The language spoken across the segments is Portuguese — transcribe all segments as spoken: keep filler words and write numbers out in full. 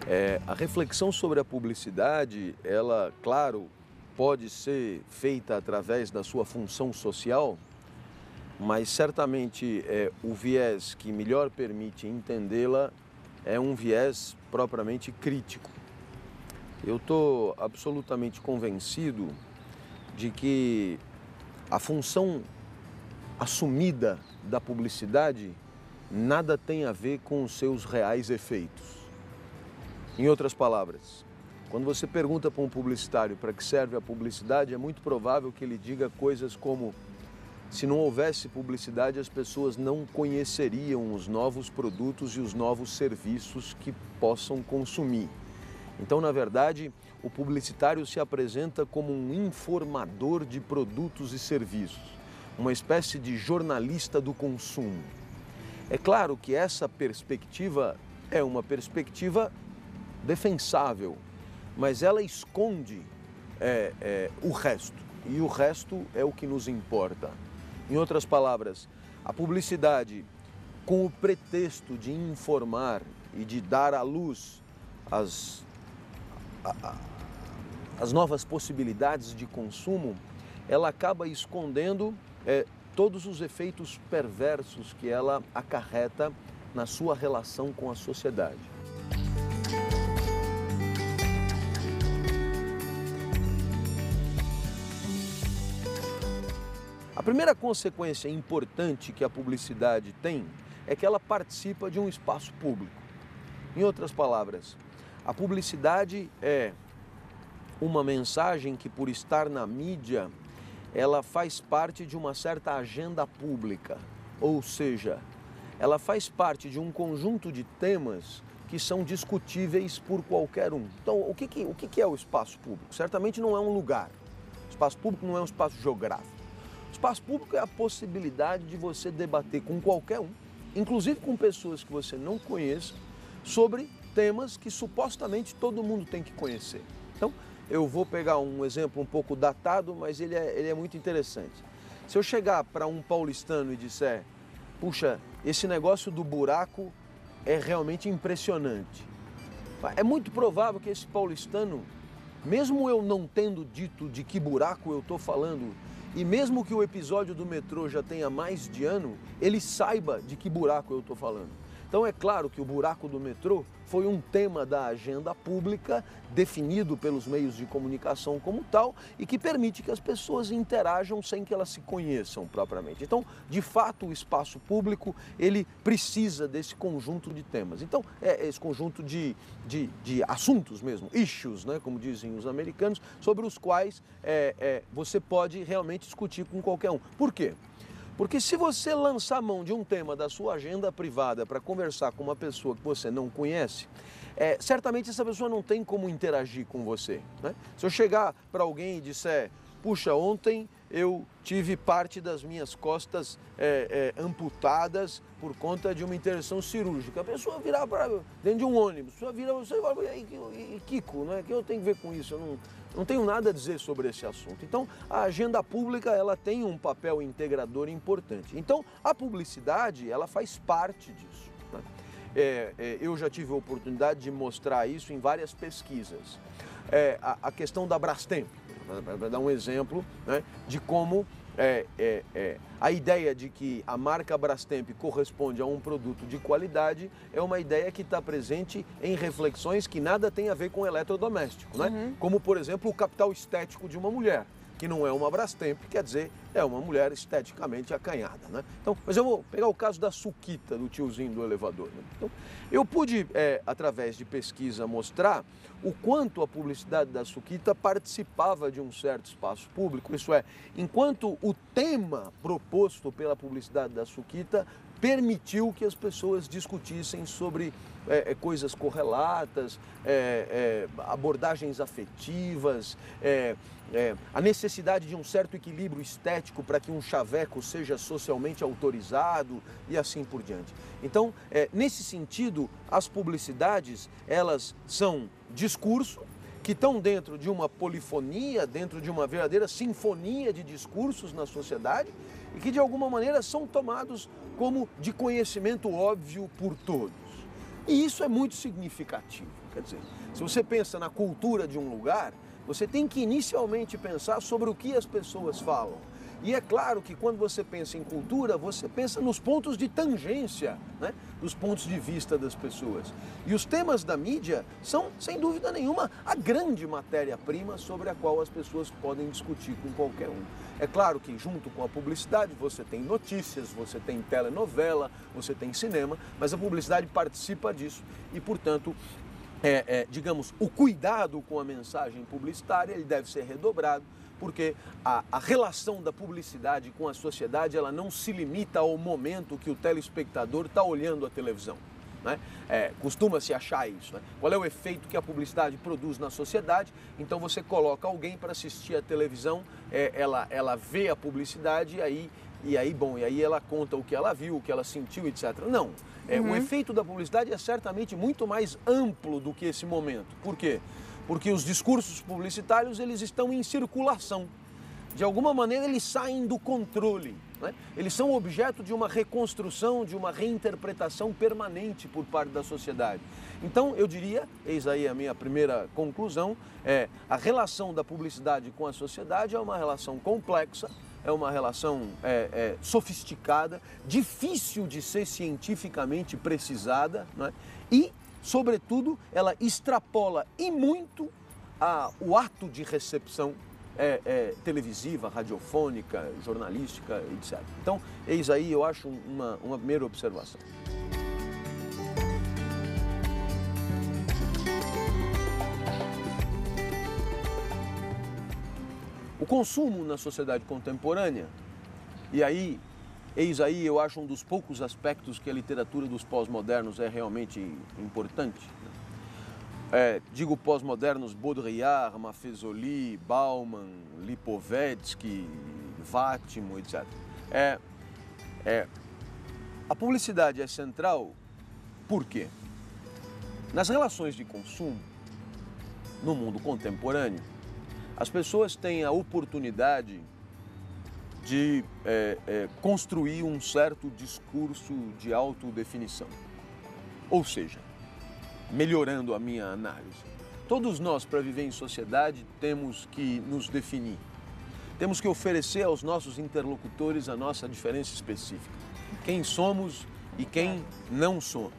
É, a reflexão sobre a publicidade, ela, claro, pode ser feita através da sua função social, mas certamente é, o viés que melhor permite entendê-la é um viés propriamente crítico. Eu estou absolutamente convencido de que a função assumida da publicidade nada tem a ver com os seus reais efeitos. Em outras palavras, quando você pergunta para um publicitário para que serve a publicidade, é muito provável que ele diga coisas como: se não houvesse publicidade, as pessoas não conheceriam os novos produtos e os novos serviços que possam consumir. Então, na verdade, o publicitário se apresenta como um informador de produtos e serviços, uma espécie de jornalista do consumo. É claro que essa perspectiva é uma perspectiva defensável, mas ela esconde é, é, o resto, e o resto é o que nos importa. Em outras palavras, a publicidade, com o pretexto de informar e de dar à luz as, a, a, as novas possibilidades de consumo, ela acaba escondendo é, todos os efeitos perversos que ela acarreta na sua relação com a sociedade. A primeira consequência importante que a publicidade tem é que ela participa de um espaço público. Em outras palavras, a publicidade é uma mensagem que, por estar na mídia, ela faz parte de uma certa agenda pública, ou seja, ela faz parte de um conjunto de temas que são discutíveis por qualquer um. Então, o que, que, o que, que é o espaço público? Certamente não é um lugar. O espaço público não é um espaço geográfico. O espaço público é a possibilidade de você debater com qualquer um, inclusive com pessoas que você não conheça, sobre temas que supostamente todo mundo tem que conhecer. Então, eu vou pegar um exemplo um pouco datado, mas ele é, ele é muito interessante. Se eu chegar para um paulistano e disser: puxa, esse negócio do buraco é realmente impressionante, é muito provável que esse paulistano, mesmo eu não tendo dito de que buraco eu estou falando, e mesmo que o episódio do metrô já tenha mais de ano, ele saiba de que buraco eu estou falando. Então é claro que o buraco do metrô foi um tema da agenda pública, definido pelos meios de comunicação como tal, e que permite que as pessoas interajam sem que elas se conheçam propriamente. Então, de fato, o espaço público, ele precisa desse conjunto de temas. Então, é esse conjunto de, de, de assuntos mesmo, issues, né, como dizem os americanos, sobre os quais é, é, você pode realmente discutir com qualquer um. Por quê? Porque se você lançar a mão de um tema da sua agenda privada para conversar com uma pessoa que você não conhece, é, certamente essa pessoa não tem como interagir com você, né? Se eu chegar para alguém e disser: puxa, ontem eu tive parte das minhas costas é, é, amputadas por conta de uma intervenção cirúrgica, a pessoa virar para dentro de um ônibus, a pessoa vira você e fala: e, e, Kiko, né? O que eu tenho a ver com isso? Eu não, não tenho nada a dizer sobre esse assunto. Então, a agenda pública, ela tem um papel integrador importante. Então, a publicidade, ela faz parte disso, né? É, é, eu já tive a oportunidade de mostrar isso em várias pesquisas. É, a, a questão da Brastemp, para dar um exemplo, né, de como é, é, é, a ideia de que a marca Brastemp corresponde a um produto de qualidade é uma ideia que está presente em reflexões que nada tem a ver com eletrodoméstico, né? Uhum. Como, por exemplo, o capital estético de uma mulher, que não é uma Brastemp, quer dizer, é uma mulher esteticamente acanhada, né? Então, mas eu vou pegar o caso da Suquita, do tiozinho do elevador, né? Então, eu pude, é, através de pesquisa, mostrar o quanto a publicidade da Suquita participava de um certo espaço público, isso é, enquanto o tema proposto pela publicidade da Suquita permitiu que as pessoas discutissem sobre é, coisas correlatas, é, é, abordagens afetivas, é, é, a necessidade de um certo equilíbrio estético para que um chaveco seja socialmente autorizado e assim por diante. Então, é, nesse sentido, as publicidades, elas são discurso, que estão dentro de uma polifonia, dentro de uma verdadeira sinfonia de discursos na sociedade e que, de alguma maneira, são tomados como de conhecimento óbvio por todos. E isso é muito significativo. Quer dizer, se você pensa na cultura de um lugar, você tem que inicialmente pensar sobre o que as pessoas falam. E é claro que quando você pensa em cultura, você pensa nos pontos de tangência, né? Dos pontos de vista das pessoas. E os temas da mídia são, sem dúvida nenhuma, a grande matéria-prima sobre a qual as pessoas podem discutir com qualquer um. É claro que junto com a publicidade você tem notícias, você tem telenovela, você tem cinema, mas a publicidade participa disso e, portanto, é, é, digamos, o cuidado com a mensagem publicitária ele deve ser redobrado, porque a, a relação da publicidade com a sociedade ela não se limita ao momento que o telespectador está olhando a televisão. Né? É, costuma-se achar isso. Né? Qual é o efeito que a publicidade produz na sociedade? Então você coloca alguém para assistir a televisão, é, ela, ela vê a publicidade e aí, e aí, bom, e aí ela conta o que ela viu, o que ela sentiu, etcétera. Não, é, uhum. O efeito da publicidade é certamente muito mais amplo do que esse momento. Por quê? Porque os discursos publicitários eles estão em circulação. De alguma maneira eles saem do controle, né? Eles são objeto de uma reconstrução, de uma reinterpretação permanente por parte da sociedade. Então eu diria, eis aí a minha primeira conclusão, é a relação da publicidade com a sociedade é uma relação complexa, é uma relação é, é, sofisticada, difícil de ser cientificamente precisada, né? E sobretudo, ela extrapola e muito a, o ato de recepção é, é, televisiva, radiofônica, jornalística, etcétera. Então, eis aí, eu acho, uma, uma primeira observação. O consumo na sociedade contemporânea, e aí, eis aí, eu acho um dos poucos aspectos que a literatura dos pós-modernos é realmente importante. É, digo pós-modernos, Baudrillard, Maffezoli, Bauman, Lipovetsky, Vátimo, etcétera. É, é, a publicidade é central por quê? Nas relações de consumo, no mundo contemporâneo, as pessoas têm a oportunidade de é, é, construir um certo discurso de autodefinição. Ou seja, melhorando a minha análise, todos nós, para viver em sociedade, temos que nos definir. Temos que oferecer aos nossos interlocutores a nossa diferença específica. Quem somos e quem não somos.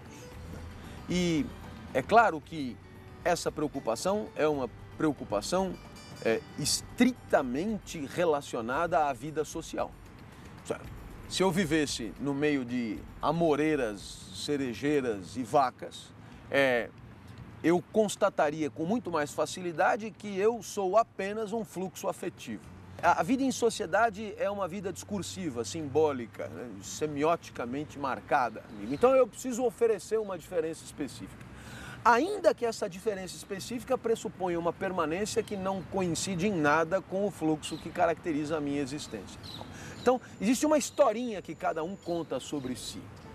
E é claro que essa preocupação é uma preocupação É, estritamente relacionada à vida social. Se eu vivesse no meio de amoreiras, cerejeiras e vacas, é, eu constataria com muito mais facilidade que eu sou apenas um fluxo afetivo. A, a vida em sociedade é uma vida discursiva, simbólica, né, semioticamente marcada. Então eu preciso oferecer uma diferença específica. Ainda que essa diferença específica pressuponha uma permanência que não coincide em nada com o fluxo que caracteriza a minha existência. Então, existe uma historinha que cada um conta sobre si.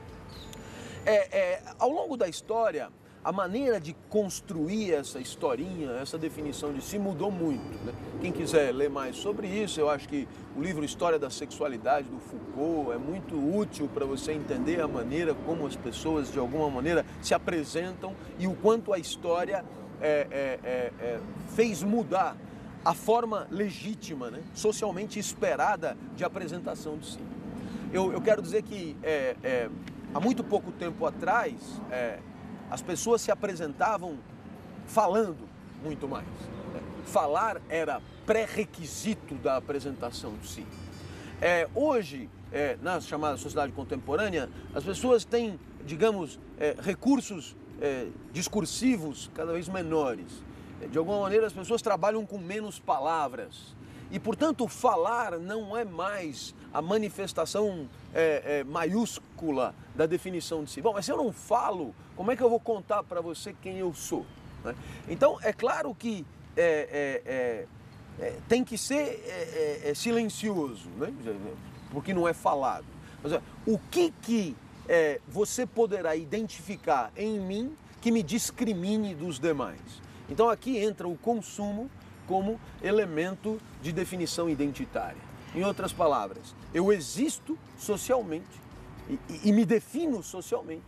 É, é, ao longo da história, a maneira de construir essa historinha, essa definição de si mudou muito, né? Quem quiser ler mais sobre isso, eu acho que o livro História da Sexualidade, do Foucault, é muito útil para você entender a maneira como as pessoas, de alguma maneira, se apresentam e o quanto a história é, é, é, é, fez mudar a forma legítima, né? Socialmente esperada de apresentação de si. Eu, eu quero dizer que é, é, há muito pouco tempo atrás, é, as pessoas se apresentavam falando muito mais. Falar era pré-requisito da apresentação de si. É, hoje, é, na chamada sociedade contemporânea, as pessoas têm, digamos, é, recursos é, discursivos cada vez menores. De alguma maneira, as pessoas trabalham com menos palavras. E, portanto, falar não é mais a manifestação é, é, maiúscula da definição de si. Bom, mas se eu não falo, como é que eu vou contar para você quem eu sou? Né? Então, é claro que é, é, é, tem que ser é, é, silencioso, né? Porque não é falado. Mas, é, o que, que é, você poderá identificar em mim que me discrimine dos demais? Então, aqui entra o consumo como elemento de definição identitária. Em outras palavras, eu existo socialmente e, e, e me defino socialmente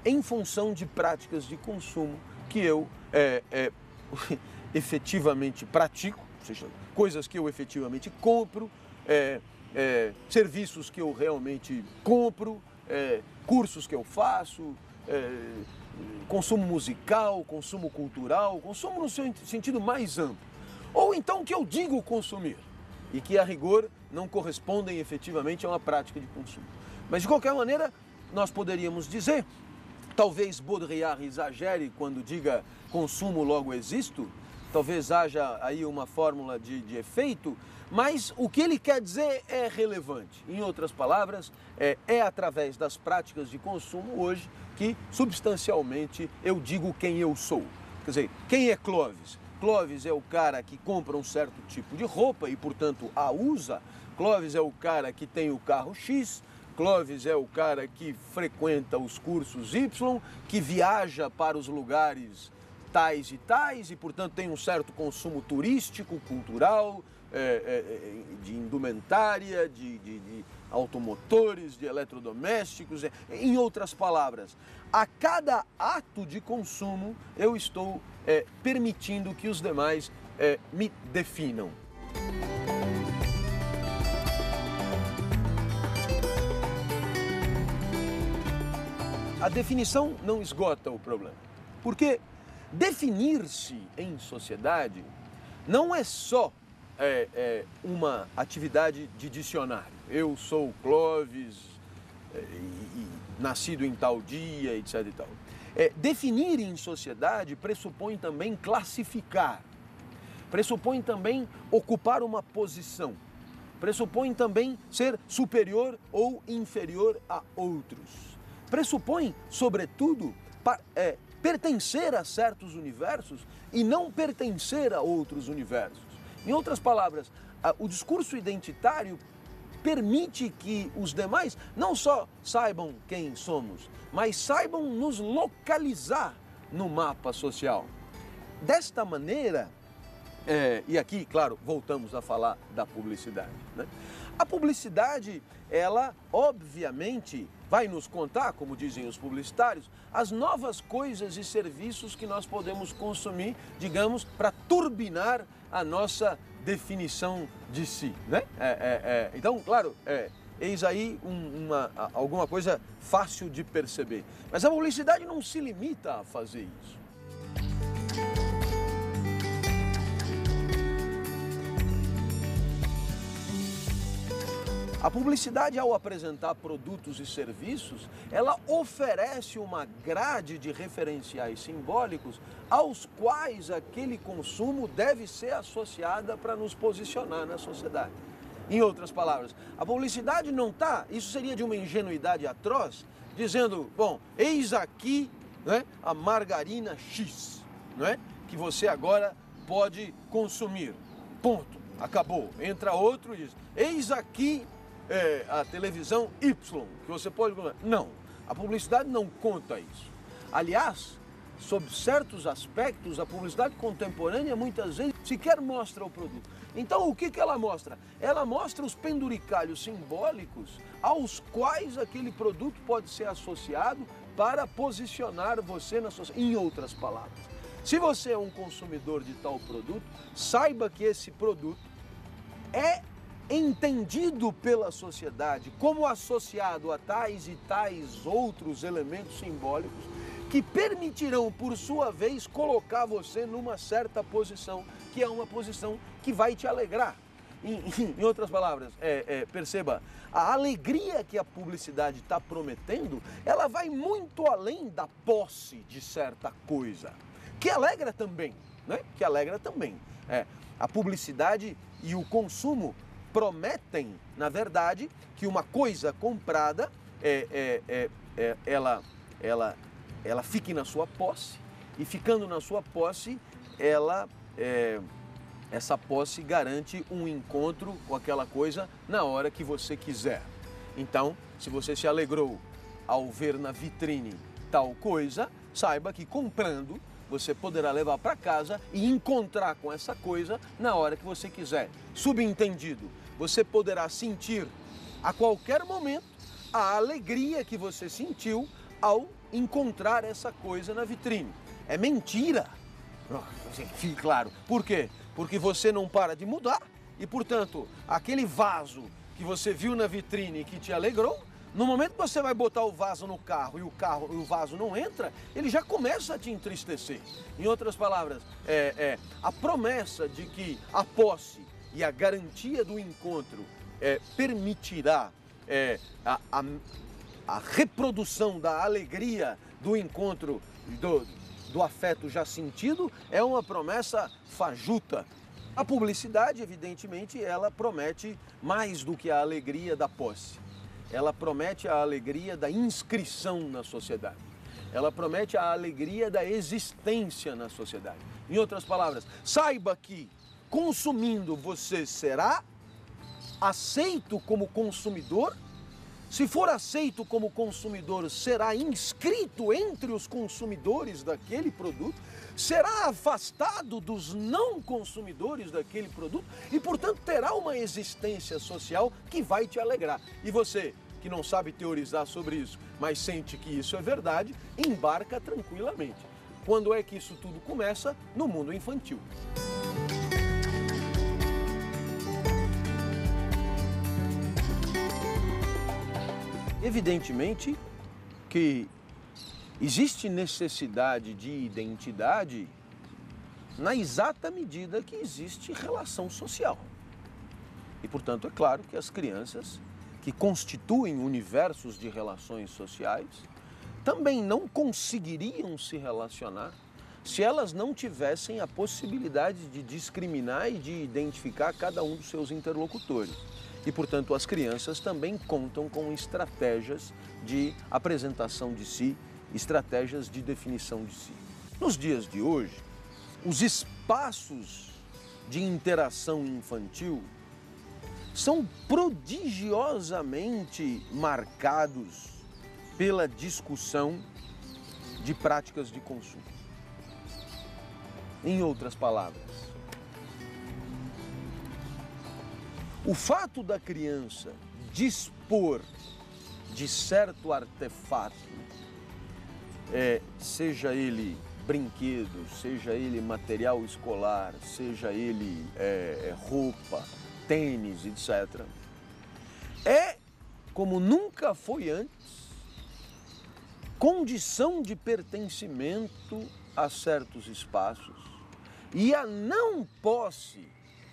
em função de práticas de consumo que eu é, é, efetivamente pratico, ou seja, coisas que eu efetivamente compro, é, é, serviços que eu realmente compro, é, cursos que eu faço, é, consumo musical, consumo cultural, consumo no seu sentido mais amplo. Ou então que eu digo consumir e que, a rigor, não correspondem efetivamente a uma prática de consumo. Mas, de qualquer maneira, nós poderíamos dizer, talvez Baudrillard exagere quando diga consumo logo existo, talvez haja aí uma fórmula de, de efeito, mas o que ele quer dizer é relevante. Em outras palavras, é, é através das práticas de consumo hoje que, substancialmente, eu digo quem eu sou. Quer dizer, quem é Clóvis? Clóvis é o cara que compra um certo tipo de roupa e, portanto, a usa. Clóvis é o cara que tem o carro X. Clóvis é o cara que frequenta os cursos Y, que viaja para os lugares tais e tais e, portanto, tem um certo consumo turístico, cultural, é, é, de indumentária, de, de, de automotores, de eletrodomésticos. É. Em outras palavras, a cada ato de consumo eu estou é, permitindo que os demais é, me definam. A definição não esgota o problema, porque definir-se em sociedade não é só é, é, uma atividade de dicionário. Eu sou Clóvis, é, e, e, nascido em tal dia, etc e tal. É, definir em sociedade pressupõe também classificar, pressupõe também ocupar uma posição, pressupõe também ser superior ou inferior a outros. Pressupõe, sobretudo, é, pertencer a certos universos e não pertencer a outros universos. Em outras palavras, o discurso identitário permite que os demais não só saibam quem somos, mas saibam nos localizar no mapa social. Desta maneira, é, e aqui, claro, voltamos a falar da publicidade, né? A publicidade, ela, obviamente, vai nos contar, como dizem os publicitários, as novas coisas e serviços que nós podemos consumir, digamos, para turbinar a nossa definição de si, né? É, é, é. Então, claro, é, eis aí um, uma, alguma coisa fácil de perceber. Mas a publicidade não se limita a fazer isso. A publicidade, ao apresentar produtos e serviços, ela oferece uma grade de referenciais simbólicos aos quais aquele consumo deve ser associada para nos posicionar na sociedade. Em outras palavras, a publicidade não está, isso seria de uma ingenuidade atroz, dizendo, bom, eis aqui, né, a margarina X, né, que você agora pode consumir. Ponto. Acabou. Entra outro e diz, eis aqui É, a televisão Y, que você pode... Não, a publicidade não conta isso. Aliás, sob certos aspectos, a publicidade contemporânea muitas vezes sequer mostra o produto. Então, o que, que ela mostra? Ela mostra os penduricalhos simbólicos aos quais aquele produto pode ser associado para posicionar você na sociedade. Em outras palavras, se você é um consumidor de tal produto, saiba que esse produto é entendido pela sociedade como associado a tais e tais outros elementos simbólicos que permitirão, por sua vez, colocar você numa certa posição, que é uma posição que vai te alegrar. Em, em outras palavras, é, é, perceba, a alegria que a publicidade está prometendo, ela vai muito além da posse de certa coisa, que alegra também, né? Que alegra também. É, a publicidade e o consumo prometem, na verdade, que uma coisa comprada, é, é, é, é, ela, ela, ela fique na sua posse, e ficando na sua posse, ela, é, essa posse garante um encontro com aquela coisa na hora que você quiser. Então, se você se alegrou ao ver na vitrine tal coisa, saiba que comprando, você poderá levar para casa e encontrar com essa coisa na hora que você quiser. Subentendido, você poderá sentir a qualquer momento a alegria que você sentiu ao encontrar essa coisa na vitrine. É mentira. Fique claro. Por quê? Porque você não para de mudar e, portanto, aquele vaso que você viu na vitrine e que te alegrou, no momento que você vai botar o vaso no carro e o carro e o vaso não entra, ele já começa a te entristecer. Em outras palavras, é, é, a promessa de que a posse e a garantia do encontro é, permitirá é, a, a, a reprodução da alegria do encontro, do, do afeto já sentido, é uma promessa fajuta. A publicidade, evidentemente, ela promete mais do que a alegria da posse. Ela promete a alegria da inscrição na sociedade. Ela promete a alegria da existência na sociedade. Em outras palavras, saiba que consumindo você será aceito como consumidor. Se for aceito como consumidor, será inscrito entre os consumidores daquele produto, será afastado dos não consumidores daquele produto e, portanto, terá uma existência social que vai te alegrar. E você, que não sabe teorizar sobre isso, mas sente que isso é verdade, embarca tranquilamente. Quando é que isso tudo começa? No mundo infantil. Evidentemente que existe necessidade de identidade na exata medida que existe relação social. E, portanto, é claro que as crianças que constituem universos de relações sociais também não conseguiriam se relacionar se elas não tivessem a possibilidade de discriminar e de identificar cada um dos seus interlocutores. E, portanto, as crianças também contam com estratégias de apresentação de si, estratégias de definição de si. Nos dias de hoje, os espaços de interação infantil são prodigiosamente marcados pela discussão de práticas de consumo. Em outras palavras, o fato da criança dispor de certo artefato, é, seja ele brinquedo, seja ele material escolar, seja ele é, roupa, tênis, etcétera, é, como nunca foi antes, condição de pertencimento a certos espaços e a não posse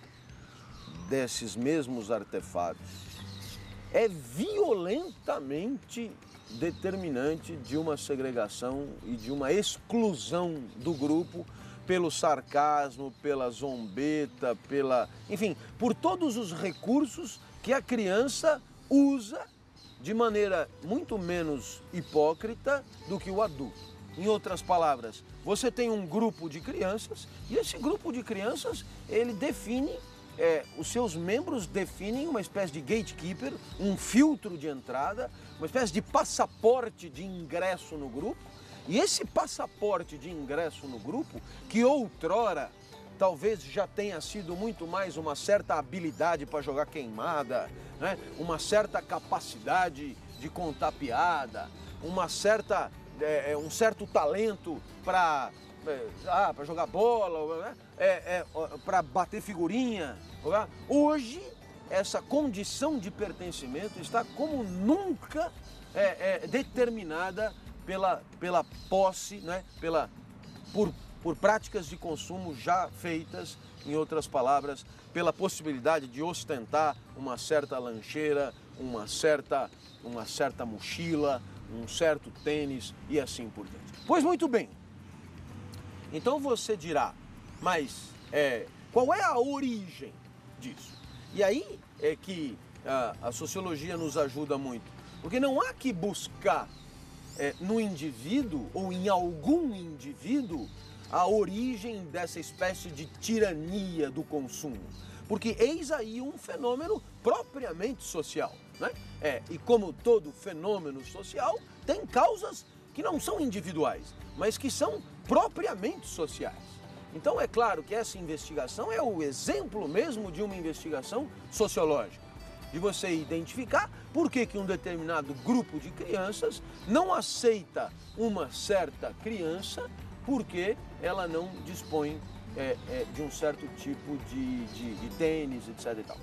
desses mesmos artefatos é violentamente determinante de uma segregação e de uma exclusão do grupo pelo sarcasmo, pela zombeta, pela, enfim, por todos os recursos que a criança usa de maneira muito menos hipócrita do que o adulto. Em outras palavras, você tem um grupo de crianças e esse grupo de crianças, ele define É, os seus membros definem uma espécie de gatekeeper, um filtro de entrada, uma espécie de passaporte de ingresso no grupo. E esse passaporte de ingresso no grupo, que outrora talvez já tenha sido muito mais uma certa habilidade para jogar queimada, né? Uma certa capacidade de contar piada, uma certa, é, um certo talento para... Ah, para jogar bola, né? é, é, para bater figurinha. Né? Hoje, essa condição de pertencimento está como nunca é, é, determinada pela, pela posse, né? pela, por, por práticas de consumo já feitas, em outras palavras, pela possibilidade de ostentar uma certa lancheira, uma certa, uma certa mochila, um certo tênis e assim por diante. Pois muito bem. Então você dirá, mas é, qual é a origem disso? E aí é que a, a sociologia nos ajuda muito, porque não há que buscar é, no indivíduo ou em algum indivíduo a origem dessa espécie de tirania do consumo, porque eis aí um fenômeno propriamente social, né? É, e como todo fenômeno social, tem causas que não são individuais, mas que são propriamente sociais. Então é claro que essa investigação é o exemplo mesmo de uma investigação sociológica. de você identificar por que que um determinado grupo de crianças não aceita uma certa criança porque ela não dispõe é, é, de um certo tipo de, de, de tênis, etc e tal.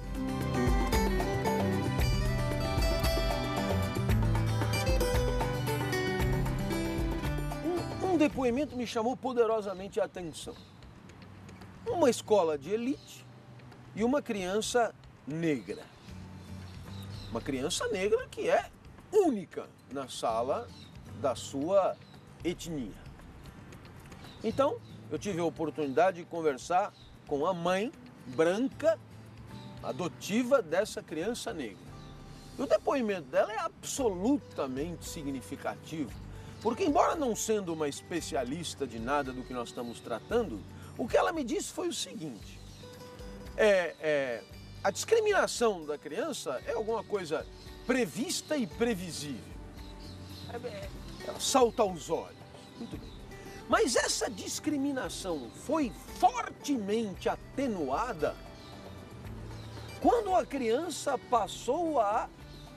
Um, um depoimento me chamou poderosamente a atenção. Uma escola de elite e uma criança negra. Uma criança negra que é única na sala da sua etnia. Então, eu tive a oportunidade de conversar com a mãe branca, adotiva dessa criança negra. E o depoimento dela é absolutamente significativo, porque embora não sendo uma especialista de nada do que nós estamos tratando, o que ela me disse foi o seguinte, é, é, a discriminação da criança é alguma coisa prevista e previsível. Ela salta aos olhos. Muito bem. Mas essa discriminação foi fortemente atenuada quando a criança passou a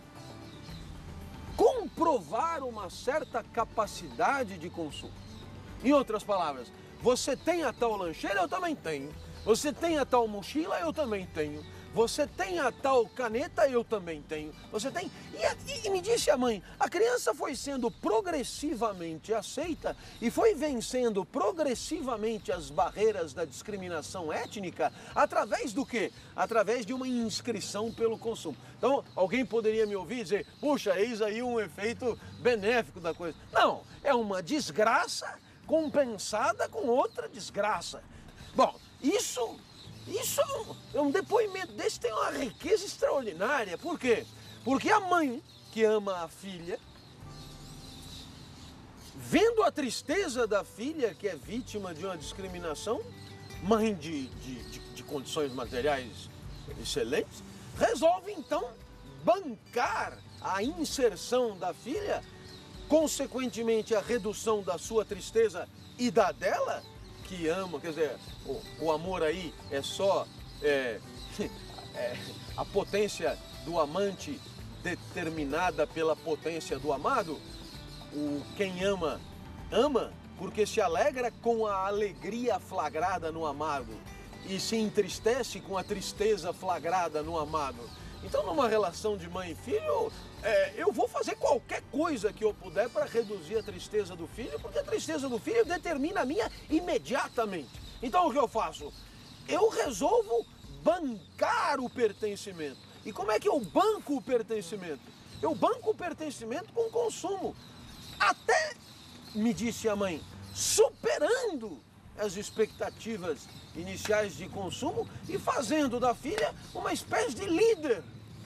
comprovar uma certa capacidade de consumo. Em outras palavras, você tem a tal lancheira, eu também tenho. Você tem a tal mochila, eu também tenho. Você tem a tal caneta, eu também tenho. Você tem... E, e me disse a mãe, a criança foi sendo progressivamente aceita e foi vencendo progressivamente as barreiras da discriminação étnica através do quê? Através de uma inscrição pelo consumo. Então, alguém poderia me ouvir e dizer, puxa, eis aí um efeito benéfico da coisa. Não, é uma desgraça compensada com outra desgraça. Bom, isso... Isso é um depoimento desse, tem uma riqueza extraordinária. Por quê? Porque a mãe que ama a filha, vendo a tristeza da filha que é vítima de uma discriminação, mãe de, de, de, de condições materiais excelentes, resolve então bancar a inserção da filha, consequentemente a redução da sua tristeza e da dela, que ama, quer dizer, o, o amor aí é só é, é, a potência do amante determinada pela potência do amado. O, quem ama, ama porque se alegra com a alegria flagrada no amado e se entristece com a tristeza flagrada no amado. Então, numa relação de mãe e filho, é, eu vou fazer qualquer coisa que eu puder para reduzir a tristeza do filho, porque a tristeza do filho determina a minha imediatamente. Então, o que eu faço? Eu resolvo bancar o pertencimento. E como é que eu banco o pertencimento? Eu banco o pertencimento com consumo. Até, me disse a mãe, superando as expectativas iniciais de consumo e fazendo da filha uma espécie de líder.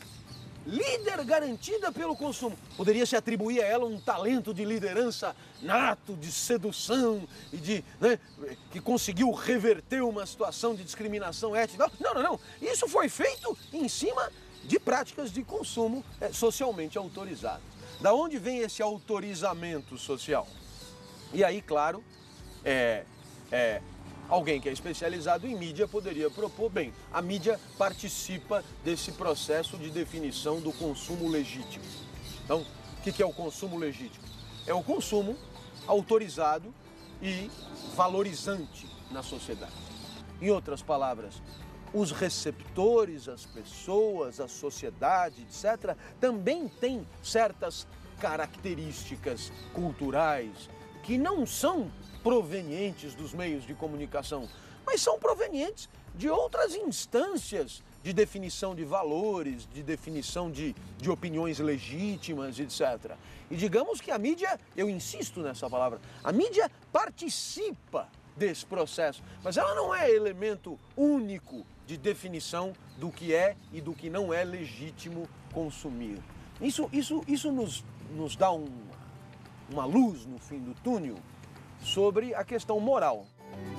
Líder garantida pelo consumo. Poderia se atribuir a ela um talento de liderança nato, de sedução e de, né, que conseguiu reverter uma situação de discriminação étnica. Não, não, não. Isso foi feito em cima de práticas de consumo é, socialmente autorizadas. Da onde vem esse autorizamento social? E aí, claro, é, é, alguém que é especializado em mídia poderia propor, bem, a mídia participa desse processo de definição do consumo legítimo. Então, o que é o consumo legítimo? É o consumo autorizado e valorizante na sociedade. Em outras palavras, os receptores, as pessoas, a sociedade, etcétera, também têm certas características culturais que não são provenientes dos meios de comunicação, mas são provenientes de outras instâncias de definição de valores, de definição de, de opiniões legítimas, etcétera. E digamos que a mídia, eu insisto nessa palavra, a mídia participa desse processo, mas ela não é elemento único de definição do que é e do que não é legítimo consumir. Isso, isso, isso nos, nos dá um, uma luz no fim do túnel sobre a questão moral.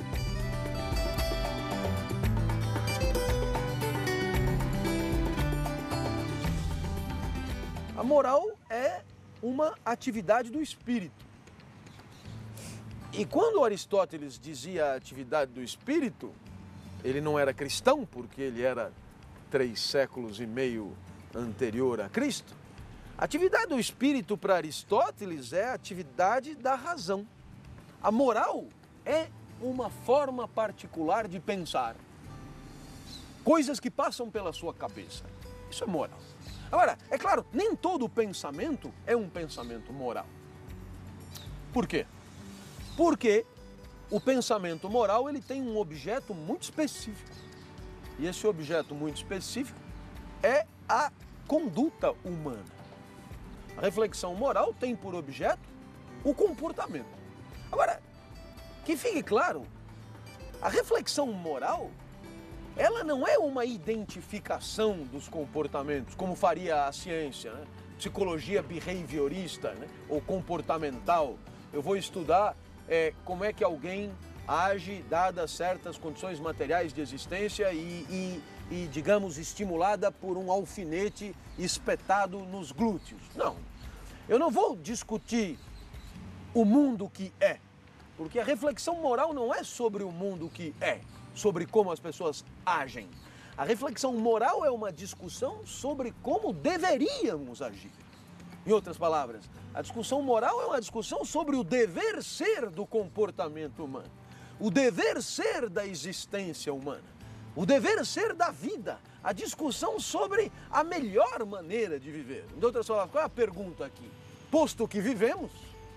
A moral é uma atividade do espírito. E quando Aristóteles dizia atividade do espírito, ele não era cristão, porque ele era três séculos e meio anterior a Cristo. A atividade do espírito para Aristóteles é a atividade da razão. A moral é uma forma particular de pensar. Coisas que passam pela sua cabeça. Isso é moral. Agora, é claro, nem todo pensamento é um pensamento moral. Por quê? Porque o pensamento moral ele tem um objeto muito específico. E esse objeto muito específico é a conduta humana. A reflexão moral tem por objeto o comportamento. Agora, que fique claro, a reflexão moral, ela não é uma identificação dos comportamentos, como faria a ciência, né? Psicologia behaviorista, né? Ou comportamental. Eu vou estudar é, como é que alguém age dadas certas condições materiais de existência e, e, e, digamos, estimulada por um alfinete espetado nos glúteos. Não, eu não vou discutir o mundo que é, porque a reflexão moral não é sobre o mundo que é, sobre como as pessoas agem. A reflexão moral é uma discussão sobre como deveríamos agir. Em outras palavras, a discussão moral é uma discussão sobre o dever ser do comportamento humano, o dever ser da existência humana, o dever ser da vida, a discussão sobre a melhor maneira de viver. Em outras palavras, qual é a pergunta aqui? Posto que vivemos,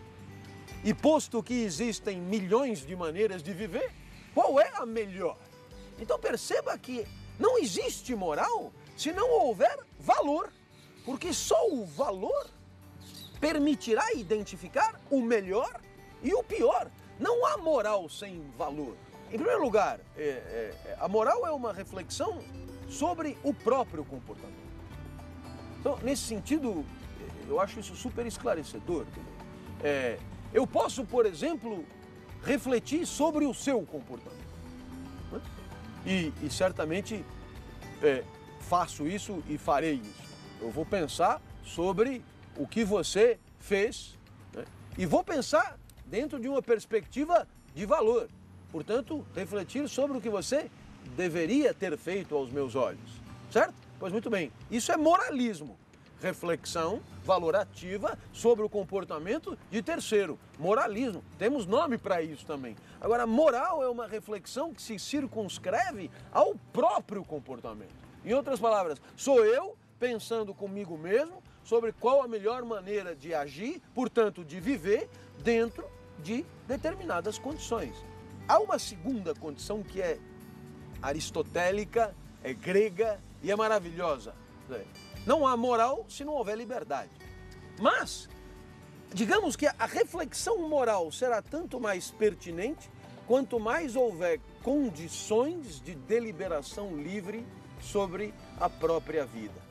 e posto que existem milhões de maneiras de viver, qual é a melhor? Então perceba que não existe moral se não houver valor, porque só o valor permitirá identificar o melhor e o pior. Não há moral sem valor. Em primeiro lugar, é, é, a moral é uma reflexão sobre o próprio comportamento. Então, nesse sentido, eu acho isso super esclarecedor. É, eu posso, por exemplo, refletir sobre o seu comportamento. Né? E, e certamente é, faço isso e farei isso. Eu vou pensar sobre o que você fez, né? E vou pensar dentro de uma perspectiva de valor. Portanto, refletir sobre o que você deveria ter feito aos meus olhos, certo? Pois muito bem, isso é moralismo. Reflexão valorativa sobre o comportamento de terceiro. Moralismo, temos nome para isso também. Agora, moral é uma reflexão que se circunscreve ao próprio comportamento. Em outras palavras, sou eu pensando comigo mesmo sobre qual a melhor maneira de agir, portanto, de viver dentro de determinadas condições. Há uma segunda condição que é aristotélica, é grega e é maravilhosa. Não há moral se não houver liberdade. Mas, digamos que a reflexão moral será tanto mais pertinente quanto mais houver condições de deliberação livre sobre a própria vida.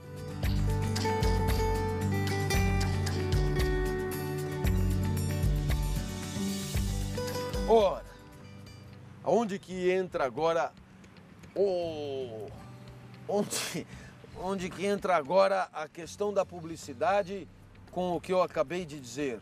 Ora, onde que entra agora o... Onde, onde que entra agora a questão da publicidade com o que eu acabei de dizer?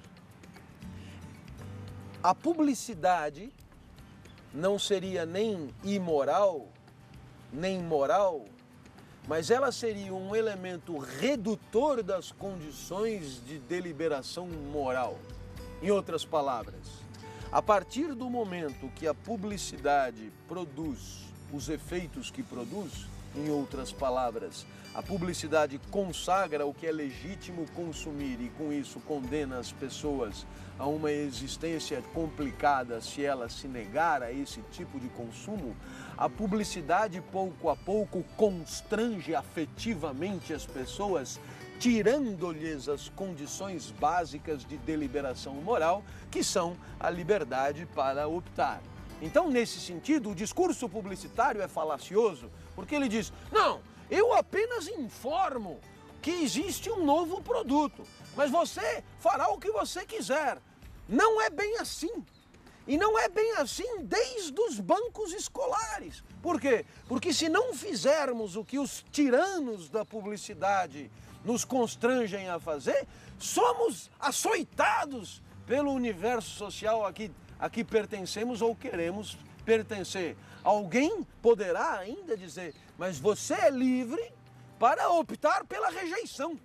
A publicidade não seria nem imoral, nem moral, mas ela seria um elemento redutor das condições de deliberação moral. Em outras palavras, a partir do momento que a publicidade produz os efeitos que produz, em outras palavras, a publicidade consagra o que é legítimo consumir e com isso condena as pessoas a uma existência complicada se ela se negar a esse tipo de consumo, a publicidade pouco a pouco constrange afetivamente as pessoas, tirando-lhes as condições básicas de deliberação moral, que são a liberdade para optar. Então, nesse sentido, o discurso publicitário é falacioso, porque ele diz, não, eu apenas informo que existe um novo produto, mas você fará o que você quiser. Não é bem assim. E não é bem assim desde os bancos escolares. Por quê? Porque se não fizermos o que os tiranos da publicidade nos constrangem a fazer, somos açoitados pelo universo social a que, a que pertencemos ou queremos pertencer. Alguém poderá ainda dizer, mas você é livre para optar pela rejeição.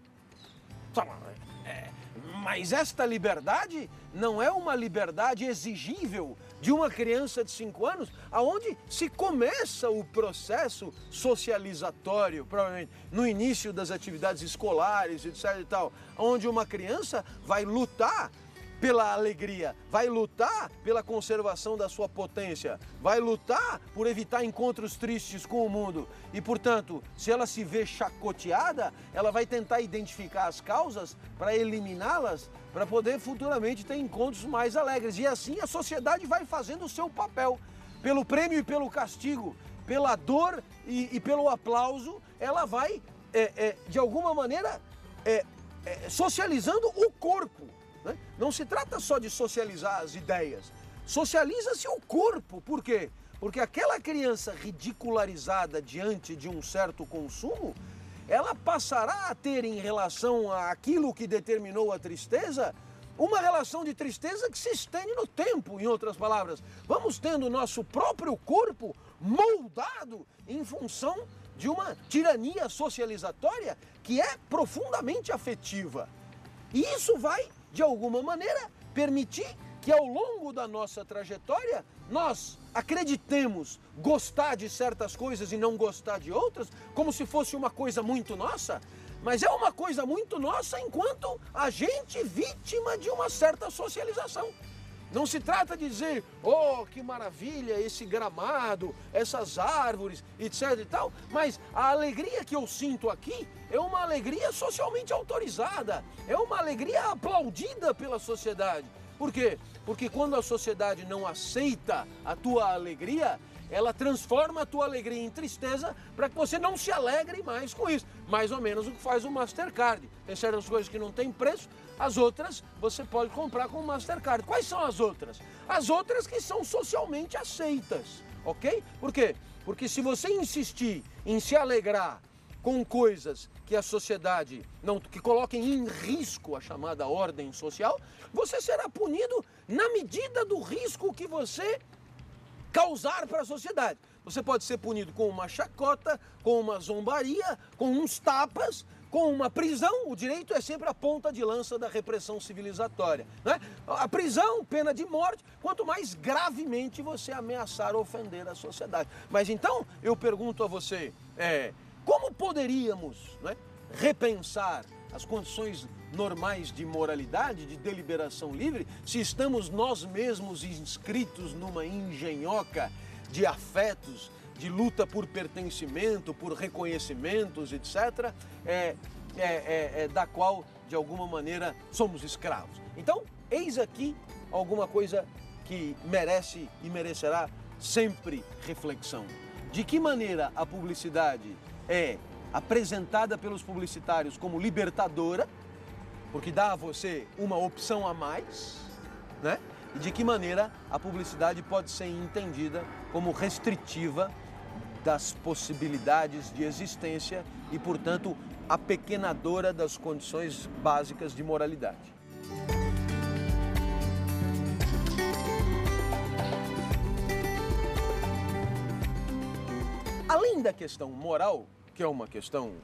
É, mas esta liberdade não é uma liberdade exigível de uma criança de cinco anos, aonde se começa o processo socializatório, provavelmente no início das atividades escolares, etc e tal, onde uma criança vai lutar pela alegria, vai lutar pela conservação da sua potência, vai lutar por evitar encontros tristes com o mundo. E, portanto, se ela se vê chacoteada, ela vai tentar identificar as causas para eliminá-las, para poder futuramente ter encontros mais alegres. E assim a sociedade vai fazendo o seu papel. Pelo prêmio e pelo castigo, pela dor e, e pelo aplauso, ela vai, é, é, de alguma maneira, é, é, socializando o corpo. Né? Não se trata só de socializar as ideias, socializa-se o corpo. Por quê? Porque aquela criança ridicularizada diante de um certo consumo, ela passará a ter em relação àquilo que determinou a tristeza, uma relação de tristeza que se estende no tempo, em outras palavras. Vamos tendo o nosso próprio corpo moldado em função de uma tirania socializatória que é profundamente afetiva. E isso vai, de alguma maneira, permitir que ao longo da nossa trajetória nós acreditemos gostar de certas coisas e não gostar de outras, como se fosse uma coisa muito nossa, mas é uma coisa muito nossa enquanto a gente vítima de uma certa socialização. Não se trata de dizer, oh, que maravilha, esse gramado, essas árvores, etc e tal, mas a alegria que eu sinto aqui é uma alegria socialmente autorizada, é uma alegria aplaudida pela sociedade. Por quê? Porque quando a sociedade não aceita a tua alegria, ela transforma a tua alegria em tristeza para que você não se alegre mais com isso. Mais ou menos o que faz o Mastercard. Tem certas coisas que não tem preço, as outras você pode comprar com o Mastercard. Quais são as outras? As outras que são socialmente aceitas, ok? Por quê? Porque se você insistir em se alegrar com coisas que a sociedade não, que coloquem em risco a chamada ordem social, você será punido na medida do risco que você causar para a sociedade. Você pode ser punido com uma chacota, com uma zombaria, com uns tapas, com uma prisão. O direito é sempre a ponta de lança da repressão civilizatória, né? A prisão, pena de morte, quanto mais gravemente você ameaçar ou ofender a sociedade. Mas então, eu pergunto a você, é, como poderíamos, né, repensar as condições normais de moralidade, de deliberação livre, se estamos nós mesmos inscritos numa engenhoca de afetos, de luta por pertencimento, por reconhecimentos, etcétera, é, é, é, é, da qual, de alguma maneira, somos escravos. Então, eis aqui alguma coisa que merece e merecerá sempre reflexão. De que maneira a publicidade é apresentada pelos publicitários como libertadora, porque dá a você uma opção a mais, né? E de que maneira a publicidade pode ser entendida como restritiva das possibilidades de existência e, portanto, apequenadora das condições básicas de moralidade. Além da questão moral, que é uma questão,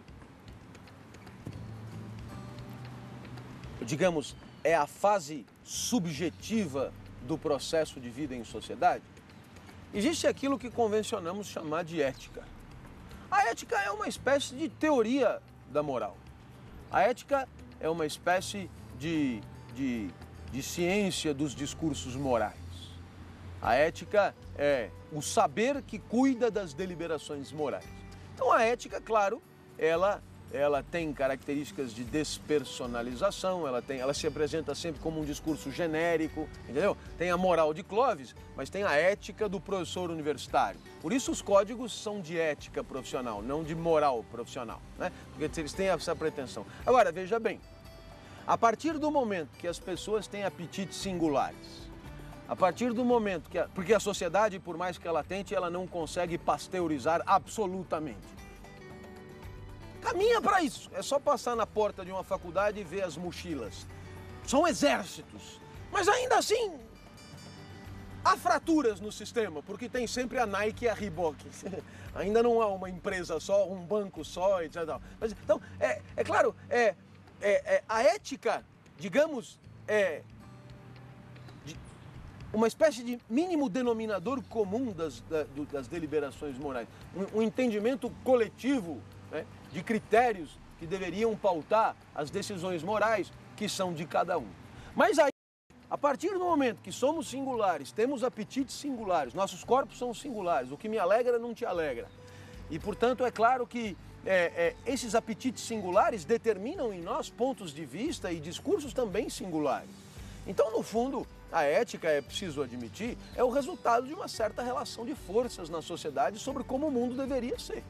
digamos, é a fase subjetiva do processo de vida em sociedade, existe aquilo que convencionamos chamar de ética. A ética é uma espécie de teoria da moral. A ética é uma espécie de, de, de ciência dos discursos morais. A ética é o saber que cuida das deliberações morais. Então a ética, claro, ela, ela tem características de despersonalização, ela, tem, ela se apresenta sempre como um discurso genérico, entendeu? Tem a moral de Clóvis, mas tem a ética do professor universitário. Por isso os códigos são de ética profissional, não de moral profissional, né? Porque eles têm essa pretensão. Agora, veja bem, a partir do momento que as pessoas têm apetites singulares, a partir do momento que... A, porque a sociedade, por mais que ela tente, ela não consegue pasteurizar absolutamente. Caminha para isso. É só passar na porta de uma faculdade e ver as mochilas. São exércitos. Mas ainda assim, há fraturas no sistema, porque tem sempre a Nike e a Reebok. Ainda não há uma empresa só, um banco só, etcétera. Mas, então, é, é claro, é, é, é, a ética, digamos, é de uma espécie de mínimo denominador comum das, da, do, das deliberações morais. Um, um entendimento coletivo, né, de critérios que deveriam pautar as decisões morais que são de cada um. Mas aí, a partir do momento que somos singulares, temos apetites singulares, nossos corpos são singulares, o que me alegra não te alegra. E, portanto, é claro que é, é, esses apetites singulares determinam em nós pontos de vista e discursos também singulares. Então, no fundo, a ética, é preciso admitir, é o resultado de uma certa relação de forças na sociedade sobre como o mundo deveria ser.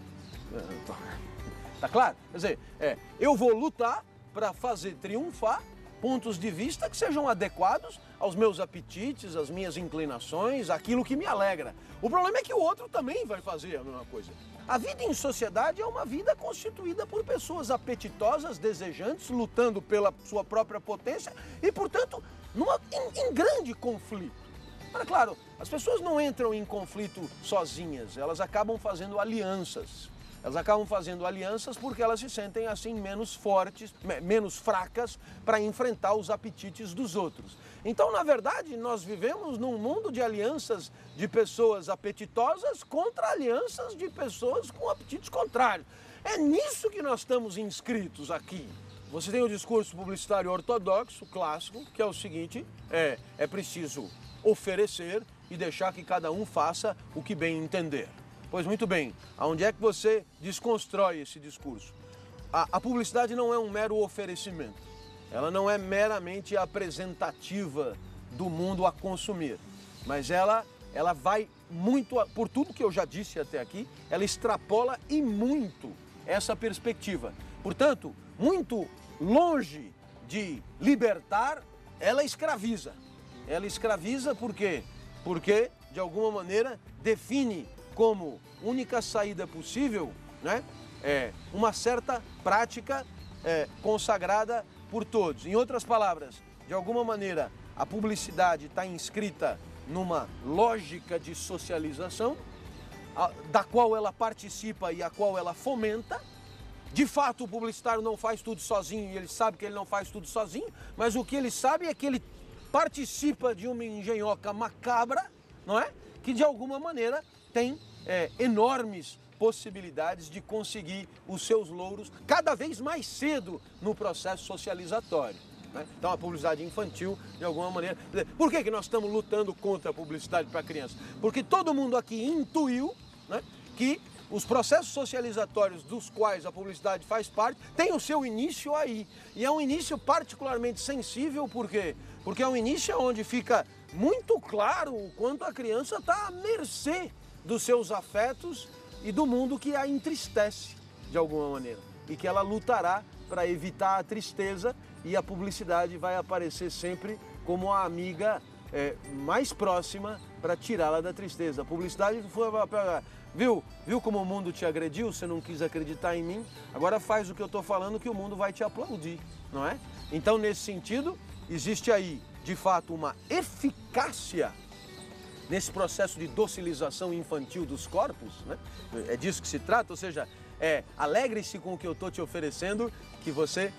Tá claro? Quer dizer, é, eu vou lutar para fazer triunfar pontos de vista que sejam adequados aos meus apetites, às minhas inclinações, aquilo que me alegra. O problema é que o outro também vai fazer a mesma coisa. A vida em sociedade é uma vida constituída por pessoas apetitosas, desejantes, lutando pela sua própria potência e, portanto, numa, em, em grande conflito. Mas, claro, as pessoas não entram em conflito sozinhas, elas acabam fazendo alianças. Elas acabam fazendo alianças porque elas se sentem assim menos fortes, menos fracas para enfrentar os apetites dos outros. Então, na verdade, nós vivemos num mundo de alianças de pessoas apetitosas contra alianças de pessoas com apetites contrários. É nisso que nós estamos inscritos aqui. Você tem o discurso publicitário ortodoxo, clássico, que é o seguinte, é, é preciso oferecer e deixar que cada um faça o que bem entender. Pois muito bem, aonde é que você desconstrói esse discurso? A, a publicidade não é um mero oferecimento, ela não é meramente apresentativa do mundo a consumir, mas ela, ela vai muito, por tudo que eu já disse até aqui, ela extrapola e muito essa perspectiva. Portanto, muito longe de libertar, ela escraviza. Ela escraviza por quê? Porque, de alguma maneira, define como única saída possível, né, é, uma certa prática é, consagrada por todos. Em outras palavras, de alguma maneira, a publicidade está inscrita numa lógica de socialização, a, da qual ela participa e a qual ela fomenta. De fato, o publicitário não faz tudo sozinho e ele sabe que ele não faz tudo sozinho, mas o que ele sabe é que ele participa de uma engenhoca macabra, não é? Que de alguma maneira tem é, enormes possibilidades de conseguir os seus louros cada vez mais cedo no processo socializatório, né? Então a publicidade infantil, de alguma maneira... Por que que nós estamos lutando contra a publicidade para crianças? Porque todo mundo aqui intuiu, né, que os processos socializatórios dos quais a publicidade faz parte têm o seu início aí. E é um início particularmente sensível, por quê? Porque é um início onde fica muito claro o quanto a criança está à mercê dos seus afetos e do mundo que a entristece, de alguma maneira. E que ela lutará para evitar a tristeza e a publicidade vai aparecer sempre como a amiga é, mais próxima para tirá-la da tristeza. A publicidade foi para... Viu? Viu como o mundo te agrediu? Você não quis acreditar em mim? Agora faz o que eu estou falando que o mundo vai te aplaudir, não é? Então, nesse sentido, existe aí, de fato, uma eficácia nesse processo de docilização infantil dos corpos, né? É disso que se trata, ou seja, é, alegre-se com o que eu estou te oferecendo, que você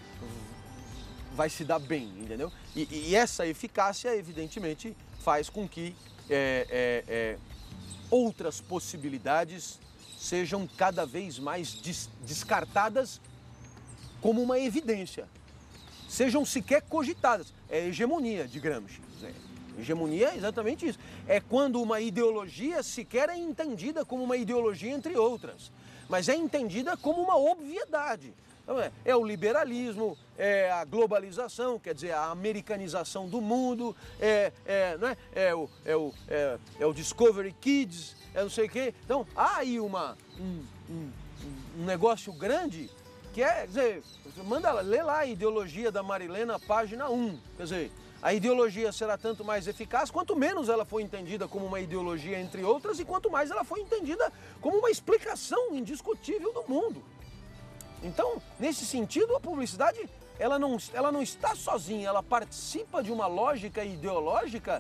vai se dar bem, entendeu? E, e essa eficácia, evidentemente, faz com que é, é, é, outras possibilidades sejam cada vez mais des descartadas como uma evidência, sejam sequer cogitadas. É hegemonia de Gramsci. Hegemonia é exatamente isso. É quando uma ideologia sequer é entendida como uma ideologia entre outras, mas é entendida como uma obviedade. Então é, é o liberalismo, é a globalização, quer dizer, a americanização do mundo, é, é, não é? É, o, é, o, é, é o Discovery Kids, é não sei o quê. Então há aí uma, um, um, um negócio grande que é, quer dizer, manda ler lá a ideologia da Marilena, página um, quer dizer, a ideologia será tanto mais eficaz quanto menos ela for entendida como uma ideologia entre outras e quanto mais ela for entendida como uma explicação indiscutível do mundo. Então, nesse sentido, a publicidade ela não, ela não está sozinha, ela participa de uma lógica ideológica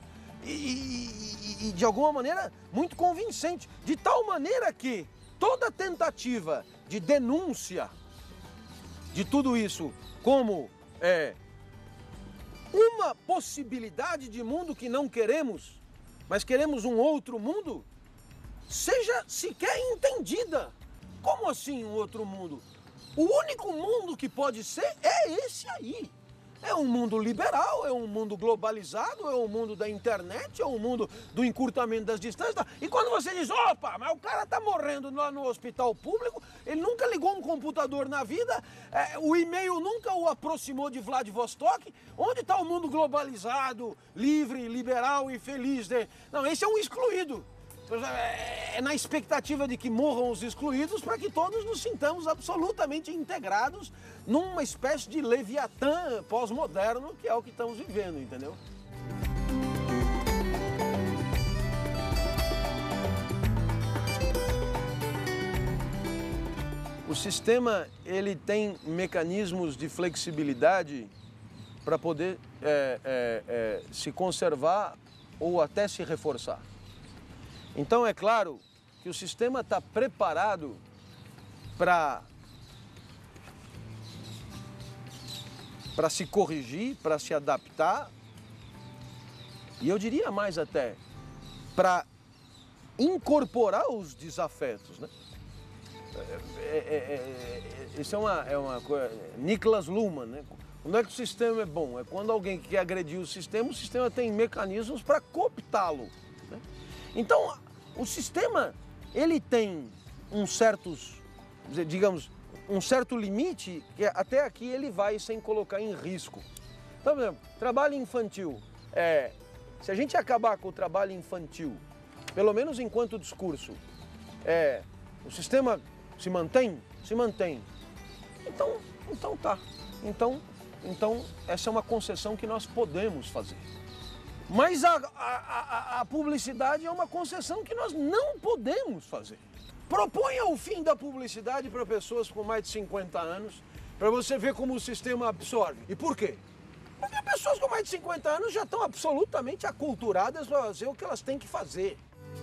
e, e, e de alguma maneira muito convincente, de tal maneira que toda tentativa de denúncia de tudo isso como é, uma possibilidade de mundo que não queremos, mas queremos um outro mundo, seja sequer entendida. Como assim um outro mundo? O único mundo que pode ser é esse aí. É um mundo liberal, é um mundo globalizado, é um mundo da internet, é um mundo do encurtamento das distâncias. E quando você diz, opa, mas o cara tá morrendo lá no hospital público, ele nunca ligou um computador na vida, é, o e-mail nunca o aproximou de Vladivostok, onde está o mundo globalizado, livre, liberal e feliz? Né? Não, esse é um excluído. É na expectativa de que morram os excluídos para que todos nos sintamos absolutamente integrados numa espécie de Leviatã pós-moderno, que é o que estamos vivendo, entendeu? O sistema, ele tem mecanismos de flexibilidade para poder é, é, é, se conservar ou até se reforçar. Então, é claro que o sistema está preparado para para se corrigir, para se adaptar, e eu diria mais até, para incorporar os desafetos, né? É, é, é, isso é uma, é uma coisa... Niklas Luhmann, né? Quando é que o sistema é bom? É quando alguém quer agredir o sistema, o sistema tem mecanismos para cooptá-lo. Né? Então, o sistema, ele tem um certos, digamos, um certo limite, que até aqui ele vai sem colocar em risco. Então, por exemplo, trabalho infantil. É, se a gente acabar com o trabalho infantil, pelo menos enquanto discurso, é, o sistema se mantém? Se mantém. Então, então tá. Então, então, essa é uma concessão que nós podemos fazer. Mas a, a, a, a publicidade é uma concessão que nós não podemos fazer. Proponha o fim da publicidade para pessoas com mais de cinquenta anos, para você ver como o sistema absorve. E por quê? Porque pessoas com mais de cinquenta anos já estão absolutamente aculturadas para fazer o que elas têm que fazer.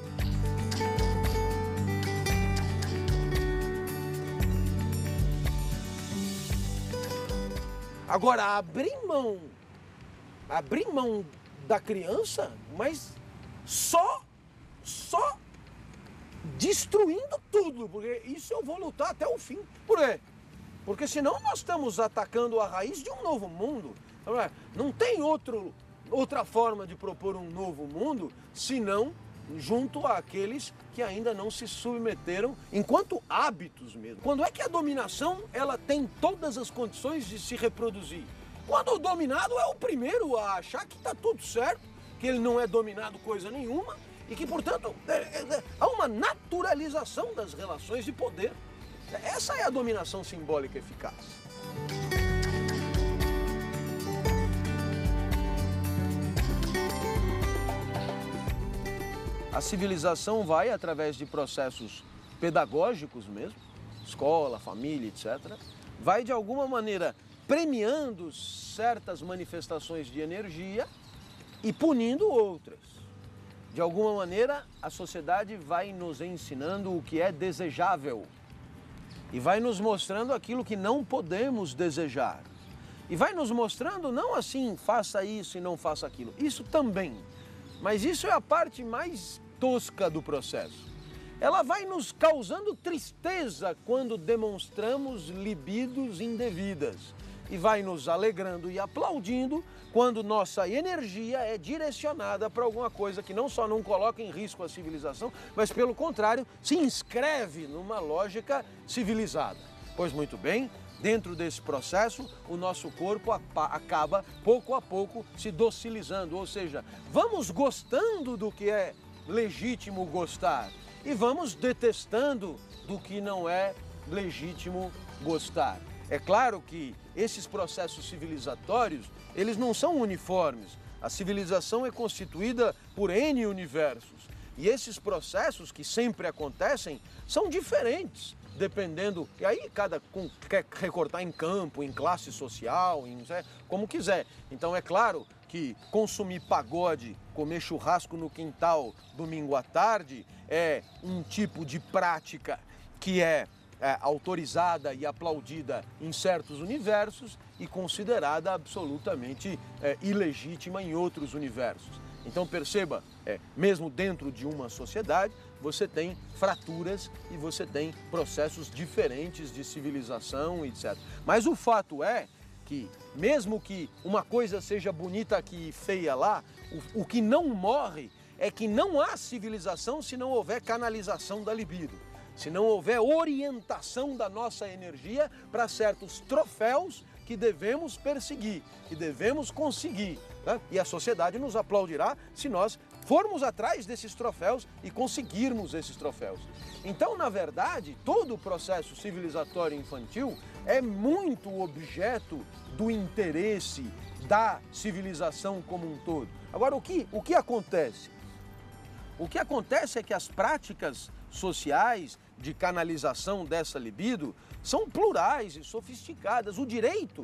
Agora, abrir mão, abrir mão da criança, mas só, só destruindo tudo, porque isso eu vou lutar até o fim. Por quê? Porque senão nós estamos atacando a raiz de um novo mundo. Não tem outro, outra forma de propor um novo mundo, senão junto àqueles que ainda não se submeteram enquanto hábitos mesmo. Quando é que a dominação ela tem todas as condições de se reproduzir? Quando o dominado é o primeiro a achar que está tudo certo, que ele não é dominado coisa nenhuma e que, portanto, é, é, há uma naturalização das relações de poder. Essa é a dominação simbólica eficaz. A civilização vai, através de processos pedagógicos mesmo, escola, família, etcétera, vai de alguma maneira premiando certas manifestações de energia e punindo outras. De alguma maneira, a sociedade vai nos ensinando o que é desejável e vai nos mostrando aquilo que não podemos desejar. E vai nos mostrando não assim, faça isso e não faça aquilo. Isso também. Mas isso é a parte mais tosca do processo. Ela vai nos causando tristeza quando demonstramos libidos indevidas e vai nos alegrando e aplaudindo quando nossa energia é direcionada para alguma coisa que não só não coloca em risco a civilização, mas pelo contrário, se inscreve numa lógica civilizada. Pois muito bem, dentro desse processo, o nosso corpo acaba, pouco a pouco, se docilizando, ou seja, vamos gostando do que é legítimo gostar e vamos detestando do que não é legítimo gostar. É claro que esses processos civilizatórios, eles não são uniformes. A civilização é constituída por N universos e esses processos que sempre acontecem são diferentes. Dependendo, e aí cada um quer recortar em campo, em classe social, em, como quiser. Então é claro que consumir pagode, comer churrasco no quintal domingo à tarde é um tipo de prática que é, é autorizada e aplaudida em certos universos e considerada absolutamente é, ilegítima em outros universos. Então perceba, é, mesmo dentro de uma sociedade, você tem fraturas e você tem processos diferentes de civilização, etcétera. Mas o fato é que, mesmo que uma coisa seja bonita aqui e feia lá, o, o que não morre é que não há civilização se não houver canalização da libido, se não houver orientação da nossa energia para certos troféus que devemos perseguir, que devemos conseguir, né? E a sociedade nos aplaudirá se nós formos atrás desses troféus e conseguirmos esses troféus. Então, na verdade, todo o processo civilizatório infantil é muito objeto do interesse da civilização como um todo. Agora, o que, o que acontece? O que acontece é que as práticas sociais de canalização dessa libido são plurais e sofisticadas. O direito,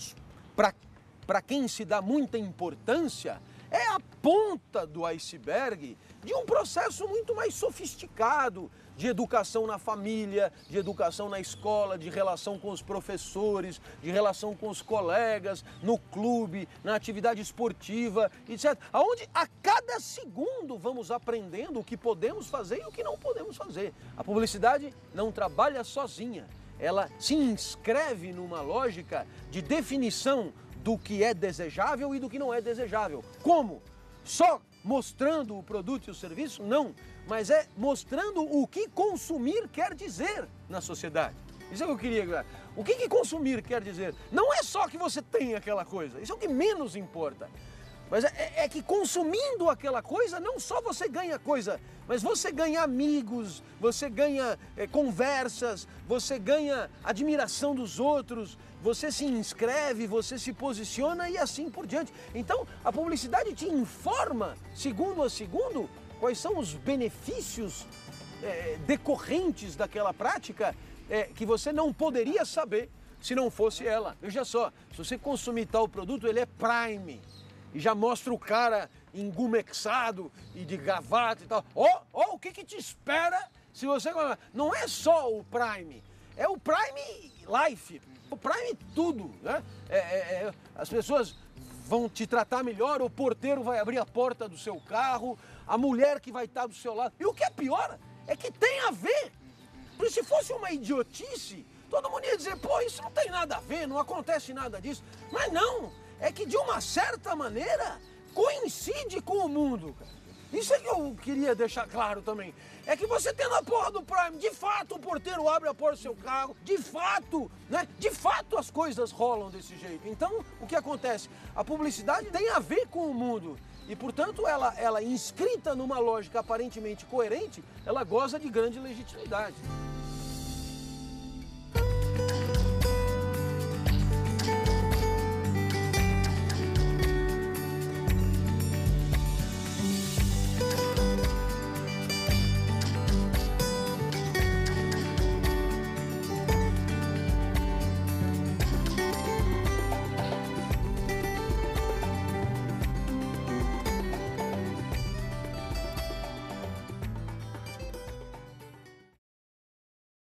para quem se dá muita importância, é a ponta do iceberg de um processo muito mais sofisticado de educação na família, de educação na escola, de relação com os professores, de relação com os colegas, no clube, na atividade esportiva, etcétera. Onde a cada segundo vamos aprendendo o que podemos fazer e o que não podemos fazer. A publicidade não trabalha sozinha, ela se inscreve numa lógica de definição do que é desejável e do que não é desejável. Como? Só mostrando o produto e o serviço? Não, mas é mostrando o que consumir quer dizer na sociedade. Isso é o que eu queria. O que, que consumir quer dizer? Não é só que você tem aquela coisa, isso é o que menos importa. Mas é, é que consumindo aquela coisa, não só você ganha coisa, mas você ganha amigos, você ganha é, conversas, você ganha admiração dos outros, você se inscreve, você se posiciona e assim por diante. Então, a publicidade te informa, segundo a segundo, quais são os benefícios é, decorrentes daquela prática é, que você não poderia saber se não fosse ela. Veja só, se você consumir tal produto, ele é Prime. E já mostra o cara engumexado e de gravata e tal. Ó, oh, oh, o que que te espera se você... Não é só o Prime, é o Prime Life, o Prime tudo, né? É, é, é, as pessoas vão te tratar melhor, o porteiro vai abrir a porta do seu carro, a mulher que vai estar do seu lado. E o que é pior é que tem a ver. Porque se fosse uma idiotice, todo mundo ia dizer, pô, isso não tem nada a ver, não acontece nada disso. Mas não, é que de uma certa maneira coincide com o mundo, cara. Isso é que eu queria deixar claro também. É que você tendo a porra do Prime, de fato o porteiro abre a porta do seu carro, de fato, né? De fato as coisas rolam desse jeito. Então, o que acontece? A publicidade tem a ver com o mundo. E, portanto, ela, ela inscrita numa lógica aparentemente coerente, ela goza de grande legitimidade.